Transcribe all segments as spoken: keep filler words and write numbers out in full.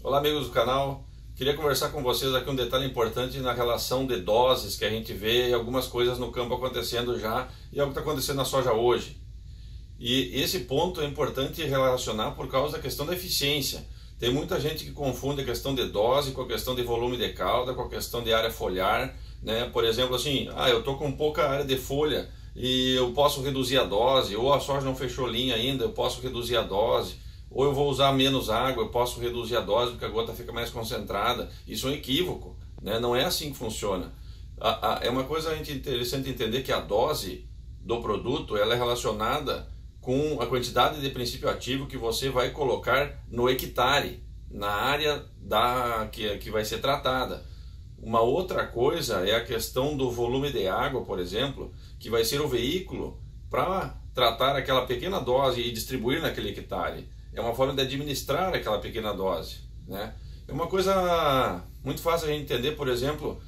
Olá, amigos do canal. Queria conversar com vocês aqui um detalhe importante na relação de doses que a gente vê e algumas coisas no campo acontecendo já e algo que está acontecendo na soja hoje. E esse ponto é importante relacionar por causa da questão da eficiência. Tem muita gente que confunde a questão de dose com a questão de volume de cauda, com a questão de área foliar, né? Por exemplo, assim, ah, eu estou com pouca área de folha e eu posso reduzir a dose, ou a soja não fechou linha ainda, eu posso reduzir a dose. Ou eu vou usar menos água, eu posso reduzir a dose porque a gota fica mais concentrada. Isso é um equívoco, né? Não é assim que funciona. A, a, é uma coisa interessante entender que a dose do produto ela é relacionada com a quantidade de princípio ativo que você vai colocar no hectare, na área da, que, que vai ser tratada. Uma outra coisa é a questão do volume de água, por exemplo, que vai ser o veículo para tratar aquela pequena dose e distribuir naquele hectare. É uma forma de administrar aquela pequena dose, né? É uma coisa muito fácil de entender, por exemplo,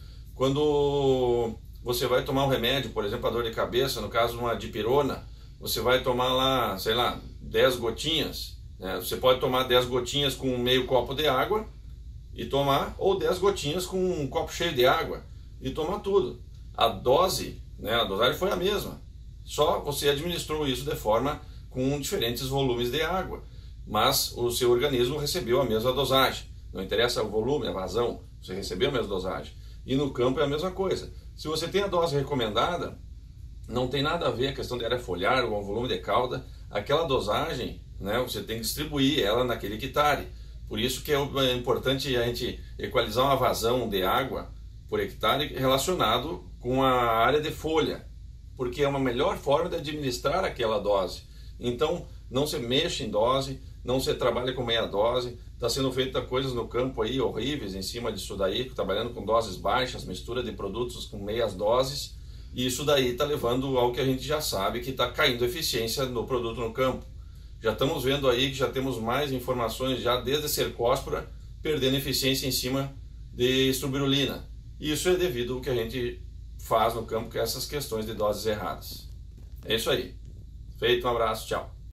quando você vai tomar um remédio, por exemplo, a dor de cabeça, no caso uma dipirona, você vai tomar lá, sei lá, dez gotinhas, né? Você pode tomar dez gotinhas com meio copo de água e tomar, ou dez gotinhas com um copo cheio de água e tomar tudo. A dose, né, a dosagem foi a mesma, só você administrou isso de forma com diferentes volumes de água. Mas o seu organismo recebeu a mesma dosagem. Não interessa o volume, a vazão, você recebeu a mesma dosagem. E no campo é a mesma coisa. Se você tem a dose recomendada, não tem nada a ver a questão de área foliar ou o volume de cauda. Aquela dosagem, né, você tem que distribuir ela naquele hectare. Por isso que é importante a gente equalizar uma vazão de água por hectare relacionado com a área de folha, porque é uma melhor forma de administrar aquela dose. Então, não se mexa em dose, não se trabalha com meia dose. Está sendo feita coisas no campo aí horríveis em cima disso daí, trabalhando com doses baixas, mistura de produtos com meias doses, e isso daí está levando ao que a gente já sabe, que está caindo eficiência no produto no campo. Já estamos vendo aí que já temos mais informações já desde a cercóspora perdendo eficiência em cima de estrubirulina. E isso é devido ao que a gente faz no campo, que é essas questões de doses erradas. É isso aí. Feito, um abraço, tchau.